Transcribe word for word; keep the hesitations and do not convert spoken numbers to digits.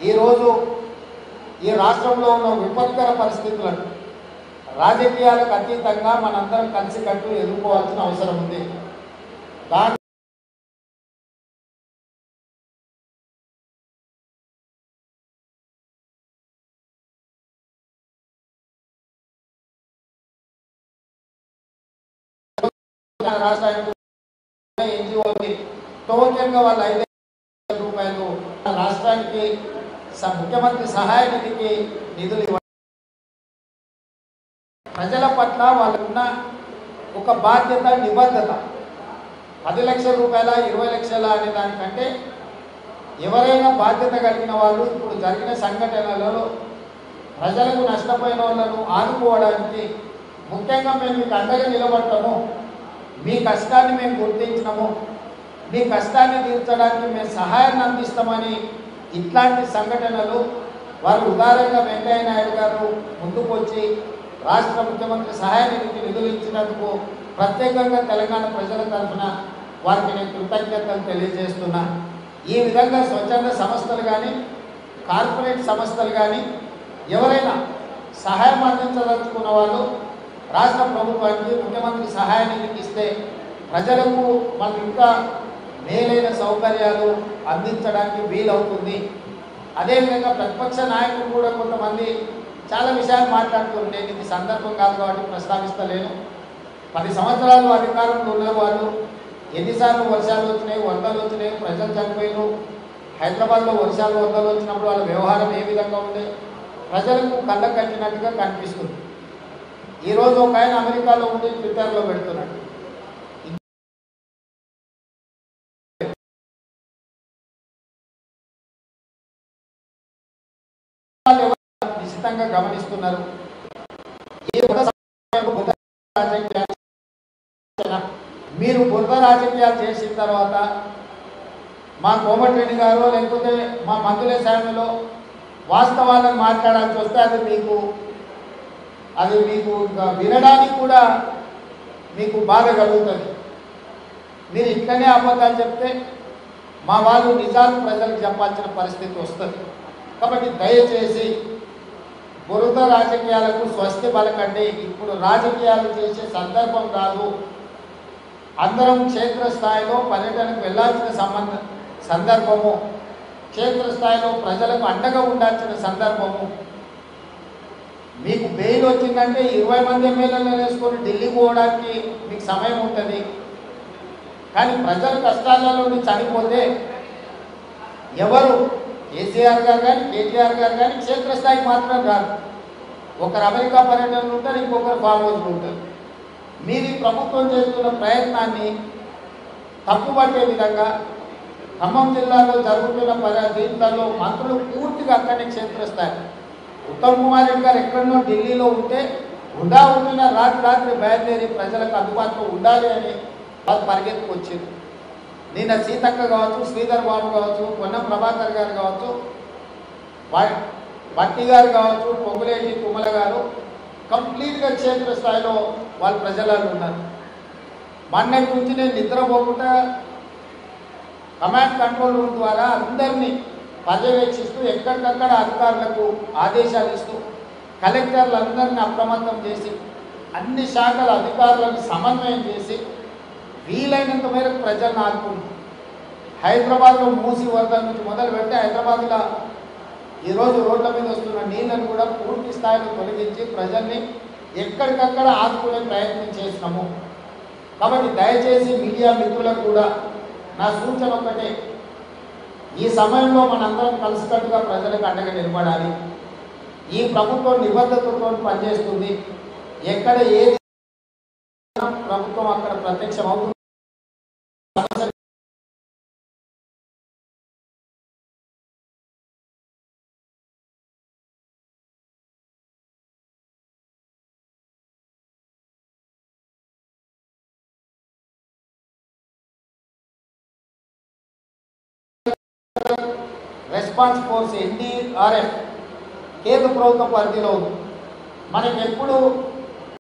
ఈరోజు ఈ రాష్ట్రంలో ఉన్న విపత్కర పరిస్థితులను రాజకీయాలకు అతీతంగా మనందరం కలిసికట్టు ఎదుర్కోవాల్సిన అవసరం ఉంది. దాని రాష్ట్రానికి ఎన్జిఓకి టోకెన్గా వాళ్ళు ఐదు రూపాయలు రాష్ట్రానికి ముఖ్యమంత్రి సహాయ నిధికి నిధులు ఇవ్వాలి. ప్రజల పట్ల వాళ్ళకున్న ఒక బాధ్యత, నిబద్ధత పది లక్షల రూపాయల ఇరవై లక్షల అనే దానికంటే ఎవరైనా బాధ్యత కలిగిన వాళ్ళు ఇప్పుడు జరిగిన సంఘటనలలో ప్రజలకు నష్టపోయిన వాళ్ళను ఆదుకోవడానికి ముఖ్యంగా మేము మీకు అండగా నిలబడతాము, మీ కష్టాన్ని మేము గుర్తించినాము, మీ కష్టాన్ని తీర్చడానికి మేము సహాయాన్ని అందిస్తామని ఇట్లాంటి సంఘటనలు వారు ఉదారంగా వెంకయ్య నాయుడు గారు ముందుకు వచ్చి రాష్ట్ర ముఖ్యమంత్రి సహాయ నిధికి నిధులు ఇచ్చినందుకు ప్రత్యేకంగా తెలంగాణ ప్రజల తరఫున వారికి నేను కృతజ్ఞతలు తెలియజేస్తున్నా. ఈ విధంగా స్వచ్ఛంద సంస్థలు కానీ కార్పొరేట్ సంస్థలు కానీ ఎవరైనా సహాయం అందించదలుచుకున్న వాళ్ళు రాష్ట్ర ప్రభుత్వానికి ముఖ్యమంత్రి సహాయ నిధికి ఇస్తే ప్రజలకు మనకు ఇంకా మేలైన సౌకర్యాలు అందించడానికి వీలవుతుంది. అదేవిధంగా ప్రతిపక్ష నాయకులు కూడా కొంతమంది చాలా విషయాలు మాట్లాడుతున్నారు. నేను ఇది సందర్భం కాదు కాబట్టి ప్రస్తావిస్తలేను. పది సంవత్సరాలు అధికారంలో ఉన్న వాళ్ళు ఎన్నిసార్లు వర్షాలు వచ్చినాయి, వరదలు వచ్చినాయి, ప్రజలు చనిపోయినారు, హైదరాబాద్లో వర్షాలు వరదలు వచ్చినప్పుడు వాళ్ళ వ్యవహారం ఏ విధంగా ఉండే ప్రజలకు కళ్ళ కట్టినట్టుగా కనిపిస్తుంది. ఈరోజు ఒక ఆయన అమెరికాలో ఉండి ట్విట్టర్లో పెడుతున్నాడు, నిశ్చితంగా గమనిస్తున్నారు. మీరు బురద రాజకీయాలు చేసిన తర్వాత మా కోమటిరెడ్డి గారు లేకపోతే మా మంత్రుల సాయంలో వాస్తవాలను మాట్లాడాల్సి వస్తే అది మీకు అది మీకు వినడానికి కూడా మీకు బాధ కలుగుతుంది. మీరు ఇక్కడనే అబద్ధాలు చెప్తే మా వాళ్ళు నిజాలు ప్రజలకు చెప్పాల్సిన పరిస్థితి వస్తుంది. కాబట్టి దయచేసి బురద రాజకీయాలకు స్వస్తి పలకండి. ఇప్పుడు రాజకీయాలు చేసే సందర్భం కాదు. అందరం క్షేత్రస్థాయిలో పర్యటనకు వెళ్ళాల్సిన సంబంధ సందర్భము, క్షేత్రస్థాయిలో ప్రజలకు అండగా ఉండాల్సిన సందర్భము. మీకు బెయిల్ వచ్చిందంటే ఇరవై మంది ఎమ్మెల్యేలను వేసుకొని ఢిల్లీకి పోవడానికి మీకు సమయం ఉంటుంది. కానీ ప్రజల కష్టాలలో చనిపోతే ఎవరు కేసీఆర్ గారు కానీ కేటీఆర్ గారు కానీ క్షేత్రస్థాయికి మాత్రం రాదు. ఒకరు అమెరికా పర్యటనలు ఉంటారు, ఇంకొకరు ఫామ్ హౌస్లు ఉంటారు. మీరు ఈ ప్రభుత్వం చేస్తున్న ప్రయత్నాన్ని తప్పుపట్టే విధంగా ఖమ్మం జిల్లాలో జరుగుతున్న పరి దీంట్లో మంత్రులు పూర్తిగా అక్కడనే క్షేత్రస్థాయి. ఉత్తమ్ కుమార్ రెడ్డి గారు ఎక్కడనో ఢిల్లీలో ఉంటే ఉండా ఉండిన రాత్రి రాత్రి బయలుదేరి ప్రజలకు అందుబాటులో ఉండాలి అని వాళ్ళు పరిగెత్తుకు వచ్చింది. నిన్న సీతక్క కావచ్చు, శ్రీధర్ బాబు కావచ్చు, పొన్నం ప్రభాకర్ గారు కావచ్చు, భట్టి గారు కావచ్చు, పొంగులేటి కుమల గారు కంప్లీట్గా క్షేత్రస్థాయిలో వాళ్ళు ప్రజలలో ఉన్నారు. మొన్నటి నుంచి నేను నిద్రపోకుండా కమాండ్ కంట్రోల్ రూమ్ ద్వారా అందరినీ పర్యవేక్షిస్తూ ఎక్కడికక్కడ అధికారులకు ఆదేశాలు ఇస్తూ కలెక్టర్లందరినీ అప్రమత్తం చేసి అన్ని శాఖల అధికారులను సమన్వయం చేసి వీలైనంత మేరకు ప్రజలను ఆదుకుంటారు. హైదరాబాద్లో మూసి వరద నుంచి మొదలు పెట్టి హైదరాబాద్లో ఈరోజు రోడ్ల మీద వస్తున్న నీళ్లను కూడా పూర్తి స్థాయిలో తొలగించి ప్రజల్ని ఎక్కడికక్కడ ఆదుకునే ప్రయత్నం చేసినాము. కాబట్టి దయచేసి మీడియా మిత్రులకు కూడా నా సూచన ఒక్కటే, ఈ సమయంలో మనందరం కలిసికట్టుగా ప్రజలకు అండగా నిలబడాలి. ఈ ప్రభుత్వం నిబద్ధతతో పనిచేస్తుంది. ఎక్కడ ఏది ప్రభుత్వం అక్కడ ప్రత్యక్షం అవుతుంది. రెస్పాన్స్ ఫోర్స్ ఎన్డీఆర్ఎఫ్ కేంద్ర ప్రభుత్వ పరిధిలో ఉంది. మనకి ఎప్పుడు